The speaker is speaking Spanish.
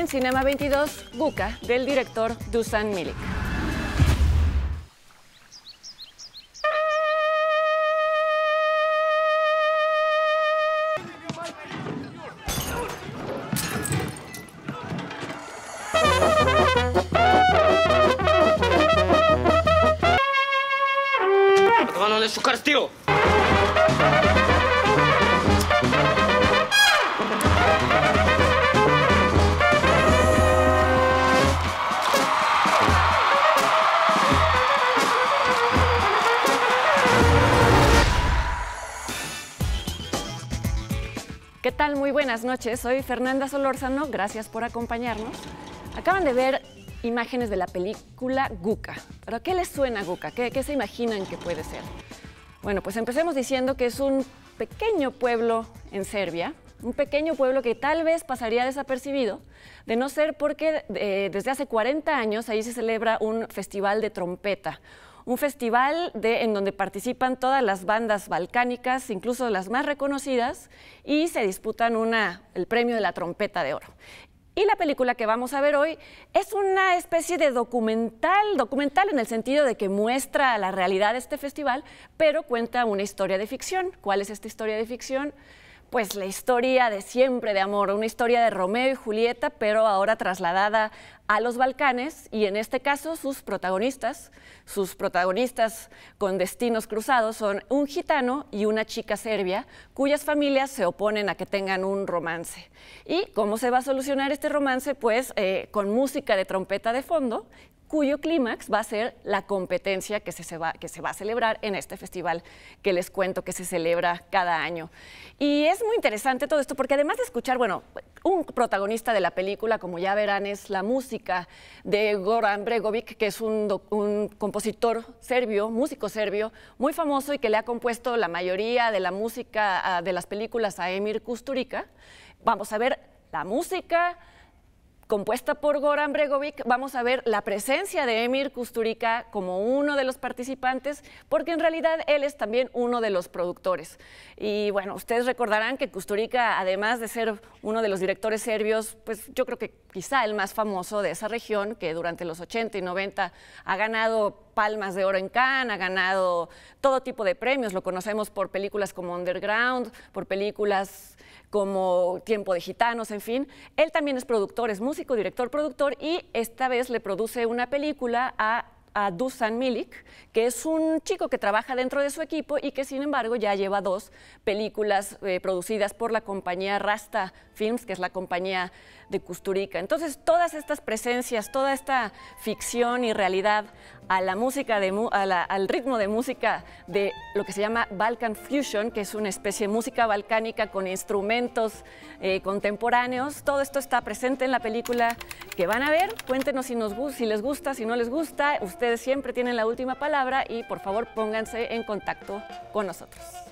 en Cinema 22, Guka, del director Dušan Milik. Атаман, не шукар стил! ¿Qué tal? Muy buenas noches. Soy Fernanda Solórzano. Gracias por acompañarnos. Acaban de ver imágenes de la película Guka. ¿Pero a qué les suena Guka? ¿Qué se imaginan que puede ser? Bueno, pues empecemos diciendo que es un pequeño pueblo en Serbia, un pequeño pueblo que tal vez pasaría desapercibido, de no ser porque desde hace 40 años ahí se celebra un festival de trompeta. Un festival en donde participan todas las bandas balcánicas, incluso las más reconocidas, y se disputan el premio de la trompeta de oro. Y la película que vamos a ver hoy es una especie de documental en el sentido de que muestra la realidad de este festival, pero cuenta una historia de ficción. ¿Cuál es esta historia de ficción? Pues la historia de siempre de amor, una historia de Romeo y Julieta, pero ahora trasladada a los Balcanes, y en este caso sus protagonistas con destinos cruzados son un gitano y una chica serbia, cuyas familias se oponen a que tengan un romance. ¿Y cómo se va a solucionar este romance? Pues con música de trompeta de fondo, cuyo clímax va a ser la competencia que se va a celebrar en este festival que les cuento que se celebra cada año. Y es muy interesante todo esto porque además de escuchar, bueno, un protagonista de la película, como ya verán, es la música de Goran Bregović, que es un compositor serbio, músico serbio, muy famoso y que le ha compuesto la mayoría de la música de las películas a Emir Kusturica. Vamos a ver la música compuesta por Goran Bregović, vamos a ver la presencia de Emir Kusturica como uno de los participantes, porque en realidad él es también uno de los productores. Y bueno, ustedes recordarán que Kusturica, además de ser uno de los directores serbios, pues yo creo que quizá el más famoso de esa región, que durante los 80 y 90 ha ganado Palmas de Oro en Cannes, ha ganado todo tipo de premios, lo conocemos por películas como Underground, por películas como Tiempo de Gitanos, en fin. Él también es productor, es músico, director, productor, y esta vez le produce una película a Dušan Milik, que es un chico que trabaja dentro de su equipo y que sin embargo ya lleva 2 películas producidas por la compañía Rasta Films, que es la compañía de Kusturica. Entonces todas estas presencias, toda esta ficción y realidad a la música al ritmo de música de lo que se llama Balkan Fusion, que es una especie de música balcánica con instrumentos contemporáneos, todo esto está presente en la película que van a ver. Cuéntenos si les gusta, si no les gusta. Ustedes siempre tienen la última palabra y por favor pónganse en contacto con nosotros.